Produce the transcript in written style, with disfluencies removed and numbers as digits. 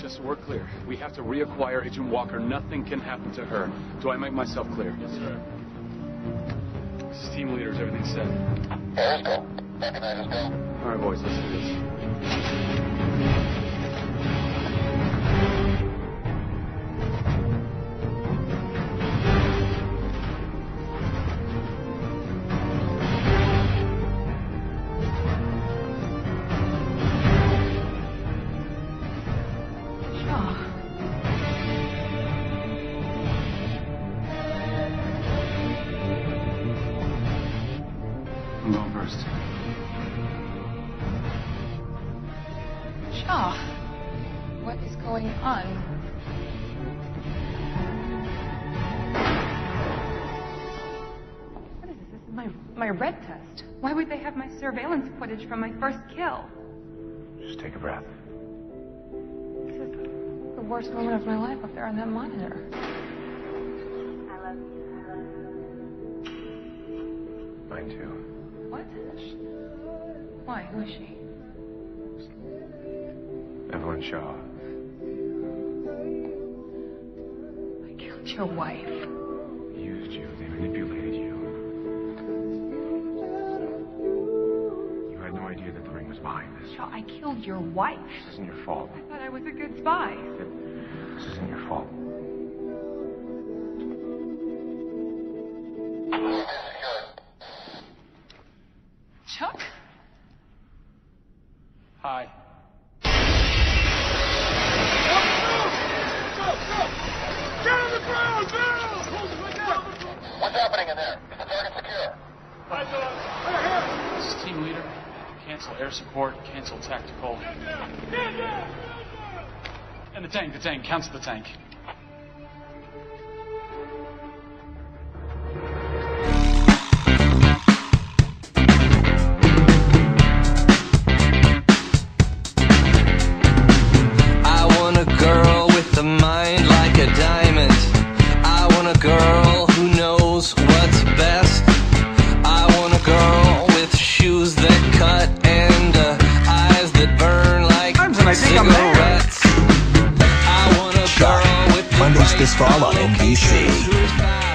Just so we're clear, we have to reacquire Agent Walker. Nothing can happen to her. Do I make myself clear? Yes, sir. This is team leaders. Everything's set. Let's go. Recognize us, go. All right, boys. Let's do this. I'm going first. Shaw, what is going on? What is this? This is my red test. Why would they have my surveillance footage from my first kill? Just take a breath. This is the worst moment of my life up there on that monitor. I love you. Mine too. What? Why? Who is she? Evelyn Shaw. I killed your wife. They used you. They manipulated you. You had no idea that the ring was behind this. Shaw, I killed your wife. This isn't your fault. I thought I was a good spy. This isn't your fault. Chuck? Hi. Get on the ground, Bill! What's happening in there? Is the target secure? This is team leader. Cancel air support. Cancel tactical. And the tank. Cancel the tank. Mind like a diamond. I want a girl who knows what's best. I want a girl with shoes that cut and eyes that burn like cigarettes. I want a girl with the Mondays this fall on NBC.